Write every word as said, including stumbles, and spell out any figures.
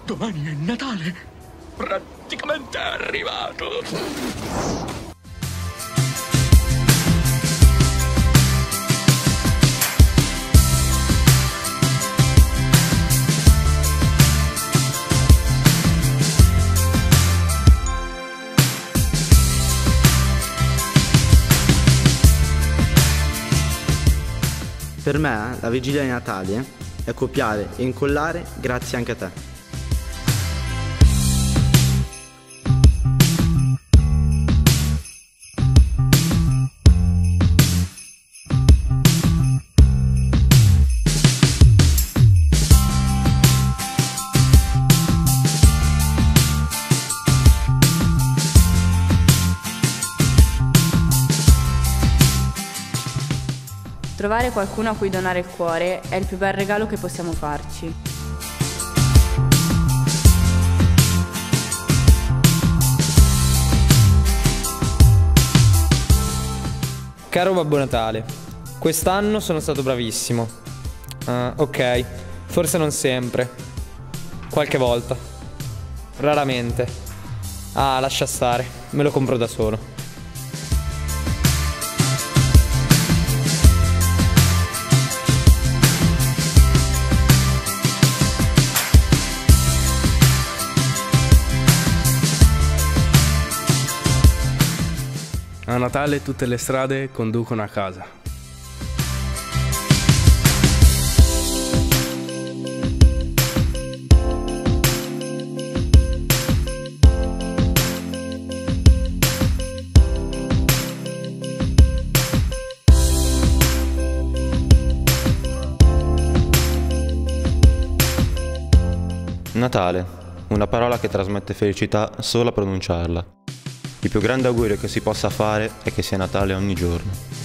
Domani è Natale. Praticamente è arrivato. Per me la vigilia di Natale è copiare e incollare grazie anche a te. Trovare qualcuno a cui donare il cuore è il più bel regalo che possiamo farci. Caro Babbo Natale, quest'anno sono stato bravissimo. Uh, ok, forse non sempre. Qualche volta. Raramente. Ah, lascia stare, me lo compro da solo. A Natale tutte le strade conducono a casa. Natale, una parola che trasmette felicità solo a pronunciarla. Il più grande augurio che si possa fare è che sia Natale ogni giorno.